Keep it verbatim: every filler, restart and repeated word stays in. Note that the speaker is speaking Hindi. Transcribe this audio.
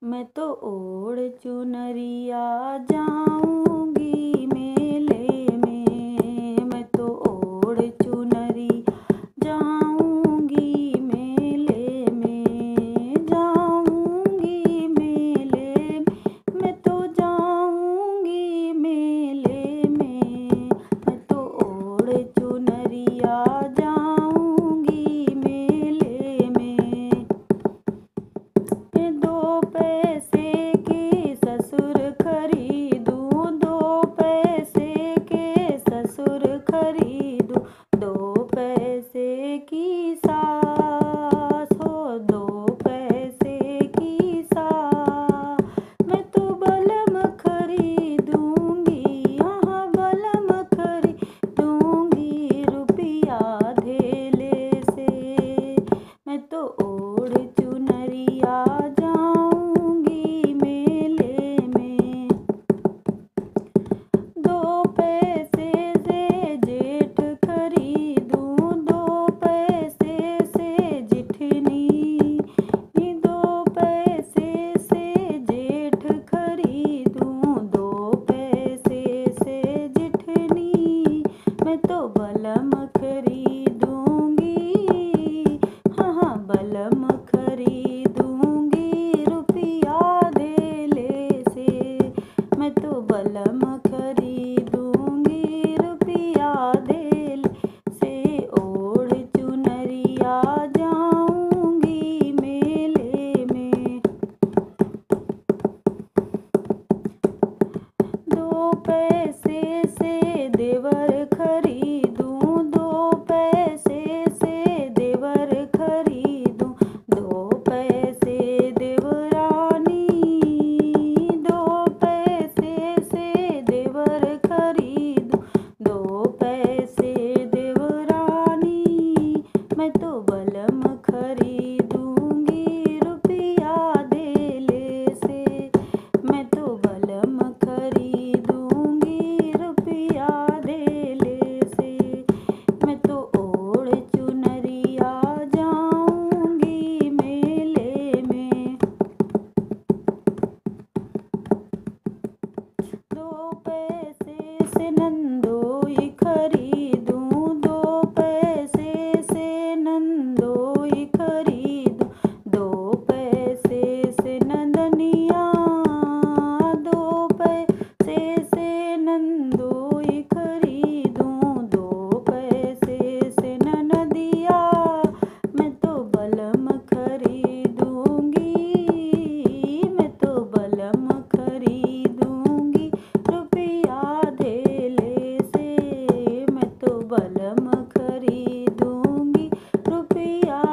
मैं तो ओढ़ चुनरिया जाऊंगी मेले में। मैं तो ओढ़ चुनरी जाऊंगी मेले में। जाऊंगी मेले में, मैं तो जाऊंगी मेले में। मैं तो ओढ़ चुनरिया जाऊंगी मेले में। दो पैसे की ससुर खरीदूं, दो पैसे के ससुर खरीदूं। दो पैसे की सास हो, दो पैसे की सास। मैं तो बलम खरीदूंगी, यहाँ बलम खरीदूंगी रुपया धेले से। मैं तो ओढ़ चुनरिया जाऊंगी मेले में। दो पैसे से जेठ खरीदूं, दो पैसे से जिठनी। दो पैसे से जेठ खरीदूं, दो पैसे से जिठनी। मैं तो बलम खरीदूंगी, हाँ हाँ बलम खरीदूंगी रुपया धेले से। मैं तो बलम खरीदूंगी रुपया धेले से। ओढ़ चुनरिया जाऊंगी मेले में। दो पैसे से देवर खरीदूं, दो पैसे से देवर खरीदूं। दो पैसे देवरानी, दो पैसे से देवर खरीदूं। दो पैसे देवरानी, मैं तो बलम खरीदूंगी रुपया धेले से। मैं तो बलम खरीदूंगी रुपया धेले से। मैं तो ओढ़ चुनरिया जाऊंगी मेले में। दो पैसे से नंदोई खरीदूं, दो पैसे से नंदोई खरीदूं। दो पैसे से नंदनिया, दो पैसे से नंदोई खरीदूं। दो पैसे से ननदिया, मैं तो बलम खरीदूंगी। मैं तो बलम खरीदूंगी रुपया धेले से। मैं तो बलम खरीदूंगी रुपया